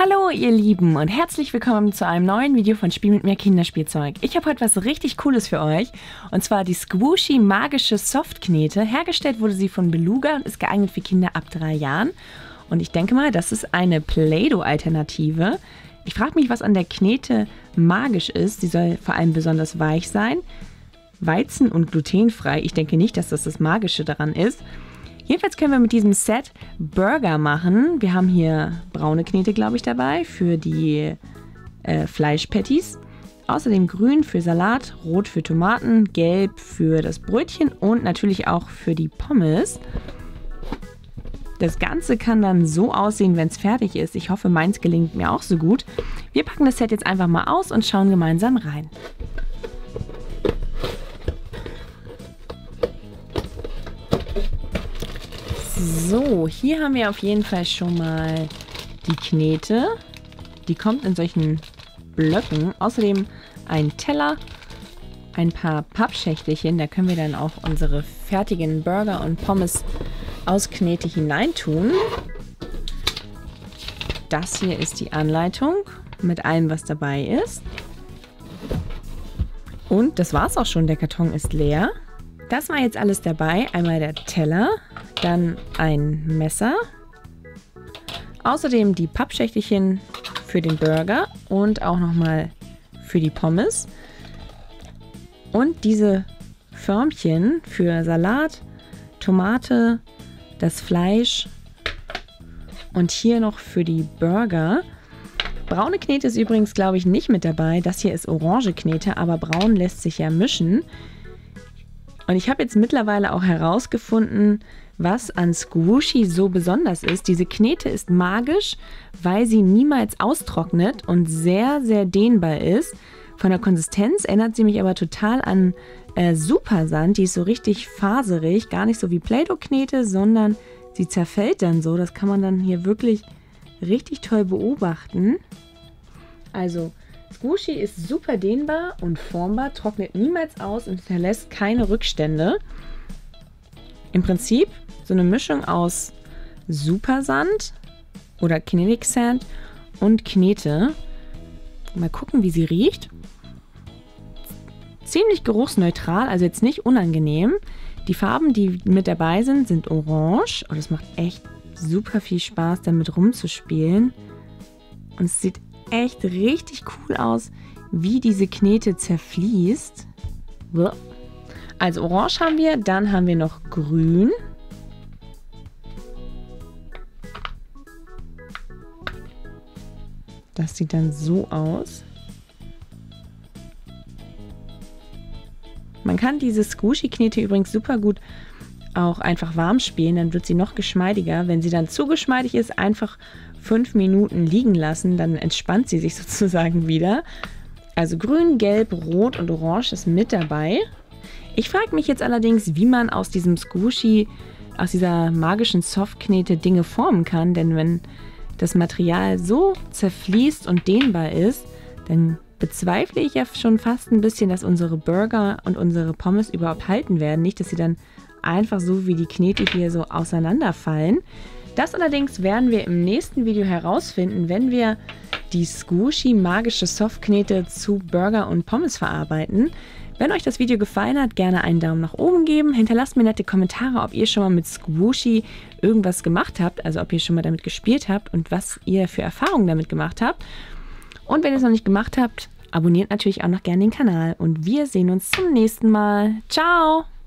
Hallo ihr Lieben und herzlich willkommen zu einem neuen Video von Spiel mit mir Kinderspielzeug. Ich habe heute was richtig Cooles für euch und zwar die Squooshi magische Softknete. Hergestellt wurde sie von Beluga und ist geeignet für Kinder ab 3 Jahren. Und ich denke mal, das ist eine Play-Doh-Alternative. Ich frage mich, was an der Knete magisch ist. Sie soll vor allem besonders weich sein, weizen- und glutenfrei. Ich denke nicht, dass das das Magische daran ist. Jedenfalls können wir mit diesem Set Burger machen. Wir haben hier braune Knete, glaube ich, dabei für die Fleischpatties. Außerdem grün für Salat, rot für Tomaten, gelb für das Brötchen und natürlich auch für die Pommes. Das Ganze kann dann so aussehen, wenn es fertig ist. Ich hoffe, meins gelingt mir auch so gut. Wir packen das Set jetzt einfach mal aus und schauen gemeinsam rein. So, hier haben wir auf jeden Fall schon mal die Knete. Die kommt in solchen Blöcken. Außerdem ein Teller, ein paar Pappschächtelchen. Da können wir dann auch unsere fertigen Burger und Pommes aus Knete hineintun. Das hier ist die Anleitung mit allem, was dabei ist. Und das war's auch schon. Der Karton ist leer. Das war jetzt alles dabei. Einmal der Teller, dann ein Messer, außerdem die Pappschächtelchen für den Burger und auch nochmal für die Pommes. Und diese Förmchen für Salat, Tomate, das Fleisch und hier noch für die Burger. Braune Knete ist übrigens, glaube ich, nicht mit dabei. Das hier ist orange Knete, aber braun lässt sich ja mischen. Und ich habe jetzt mittlerweile auch herausgefunden, was an Squooshi so besonders ist. Diese Knete ist magisch, weil sie niemals austrocknet und sehr, sehr dehnbar ist. Von der Konsistenz erinnert sie mich aber total an Supersand. Die ist so richtig faserig, gar nicht so wie Play-Doh-Knete, sondern sie zerfällt dann so. Das kann man dann hier wirklich richtig toll beobachten. Also Squooshi ist super dehnbar und formbar, trocknet niemals aus und hinterlässt keine Rückstände. Im Prinzip so eine Mischung aus Supersand oder Kinetic Sand und Knete. Mal gucken, wie sie riecht. Ziemlich geruchsneutral, also jetzt nicht unangenehm. Die Farben, die mit dabei sind, sind orange. Und es macht echt super viel Spaß, damit rumzuspielen. Und es sieht echt richtig cool aus, wie diese Knete zerfließt. Also orange haben wir, dann haben wir noch grün. Das sieht dann so aus. Man kann diese Squooshi-Knete übrigens super gut auch einfach warm spielen, dann wird sie noch geschmeidiger. Wenn sie dann zu geschmeidig ist, einfach 5 Minuten liegen lassen, dann entspannt sie sich sozusagen wieder. Also grün, gelb, rot und orange ist mit dabei. Ich frage mich jetzt allerdings, wie man aus diesem Squooshi, aus dieser magischen Softknete Dinge formen kann, denn wenn das Material so zerfließt und dehnbar ist, dann bezweifle ich ja schon fast ein bisschen, dass unsere Burger und unsere Pommes überhaupt halten werden. Nicht, dass sie dann einfach so wie die Knete hier so auseinanderfallen. Das allerdings werden wir im nächsten Video herausfinden, wenn wir die Squooshi magische Softknete zu Burger und Pommes verarbeiten. Wenn euch das Video gefallen hat, gerne einen Daumen nach oben geben. Hinterlasst mir nette Kommentare, ob ihr schon mal mit Squooshi irgendwas gemacht habt, also ob ihr schon mal damit gespielt habt und was ihr für Erfahrungen damit gemacht habt. Und wenn ihr es noch nicht gemacht habt, abonniert natürlich auch noch gerne den Kanal. Und wir sehen uns zum nächsten Mal. Ciao!